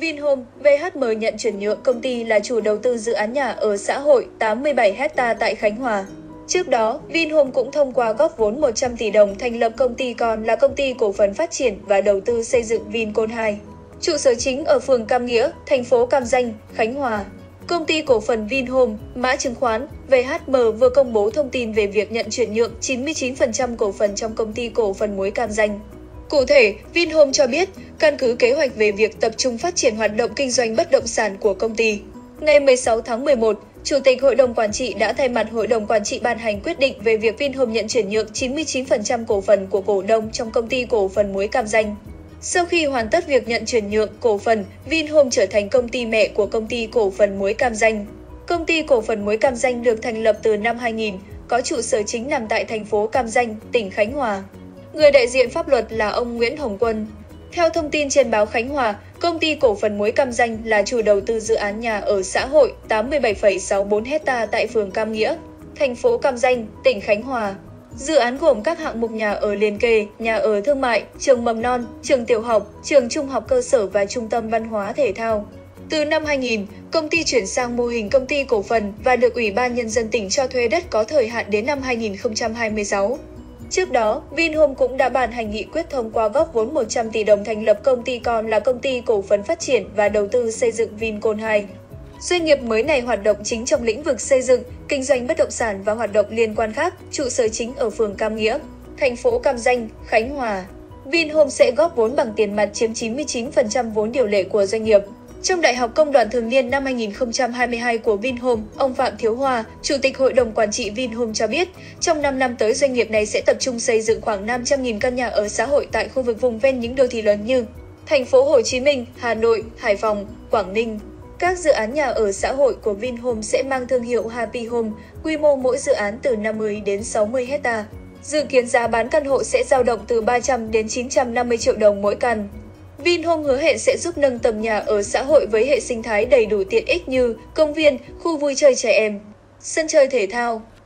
Vinhome, VHM nhận chuyển nhượng công ty là chủ đầu tư dự án nhà ở xã hội 87 ha tại Khánh Hòa. Trước đó, Vinhome cũng thông qua góp vốn 100 tỷ đồng thành lập công ty con là Công ty Cổ phần Phát triển và Đầu tư Xây dựng Vincon 2. Trụ sở chính ở phường Cam Nghĩa, thành phố Cam Ranh, Khánh Hòa. Công ty cổ phần Vinhome, mã chứng khoán VHM vừa công bố thông tin về việc nhận chuyển nhượng 99% cổ phần trong Công ty Cổ phần Muối Cam Ranh. Cụ thể, Vinhome cho biết, căn cứ kế hoạch về việc tập trung phát triển hoạt động kinh doanh bất động sản của công ty. Ngày 16 tháng 11, Chủ tịch Hội đồng Quản trị đã thay mặt Hội đồng Quản trị ban hành quyết định về việc Vinhome nhận chuyển nhượng 99% cổ phần của cổ đông trong Công ty Cổ phần Muối Cam Ranh. Sau khi hoàn tất việc nhận chuyển nhượng cổ phần, Vinhome trở thành công ty mẹ của Công ty Cổ phần Muối Cam Ranh. Công ty Cổ phần Muối Cam Ranh được thành lập từ năm 2000, có trụ sở chính nằm tại thành phố Cam Ranh, tỉnh Khánh Hòa. Người đại diện pháp luật là ông Nguyễn Hồng Quân. Theo thông tin trên báo Khánh Hòa, Công ty Cổ phần Muối Cam Ranh là chủ đầu tư dự án nhà ở xã hội 87,64 ha tại phường Cam Nghĩa, thành phố Cam Ranh, tỉnh Khánh Hòa. Dự án gồm các hạng mục nhà ở liền kề, nhà ở thương mại, trường mầm non, trường tiểu học, trường trung học cơ sở và trung tâm văn hóa thể thao. Từ năm 2000, công ty chuyển sang mô hình công ty cổ phần và được Ủy ban Nhân dân tỉnh cho thuê đất có thời hạn đến năm 2026. Trước đó, Vinhome cũng đã ban hành nghị quyết thông qua góp vốn 100 tỷ đồng thành lập công ty con là Công ty Cổ phần Phát triển và Đầu tư Xây dựng Vincon 2. Doanh nghiệp mới này hoạt động chính trong lĩnh vực xây dựng, kinh doanh bất động sản và hoạt động liên quan khác, trụ sở chính ở phường Cam Nghĩa, thành phố Cam Ranh, Khánh Hòa. Vinhome sẽ góp vốn bằng tiền mặt chiếm 99% vốn điều lệ của doanh nghiệp. Trong Đại học Công đoàn Thường niên năm 2022 của Vinhome, ông Phạm Thiếu Hoa, Chủ tịch Hội đồng Quản trị Vinhome cho biết, trong 5 năm tới doanh nghiệp này sẽ tập trung xây dựng khoảng 500.000 căn nhà ở xã hội tại khu vực vùng ven những đô thị lớn như thành phố Hồ Chí Minh, Hà Nội, Hải Phòng, Quảng Ninh. Các dự án nhà ở xã hội của Vinhome sẽ mang thương hiệu Happy Home, quy mô mỗi dự án từ 50 đến 60 ha. Dự kiến giá bán căn hộ sẽ dao động từ 300 đến 950 triệu đồng mỗi căn. Vinhome hứa hẹn sẽ giúp nâng tầm nhà ở xã hội với hệ sinh thái đầy đủ tiện ích như công viên, khu vui chơi trẻ em, sân chơi thể thao,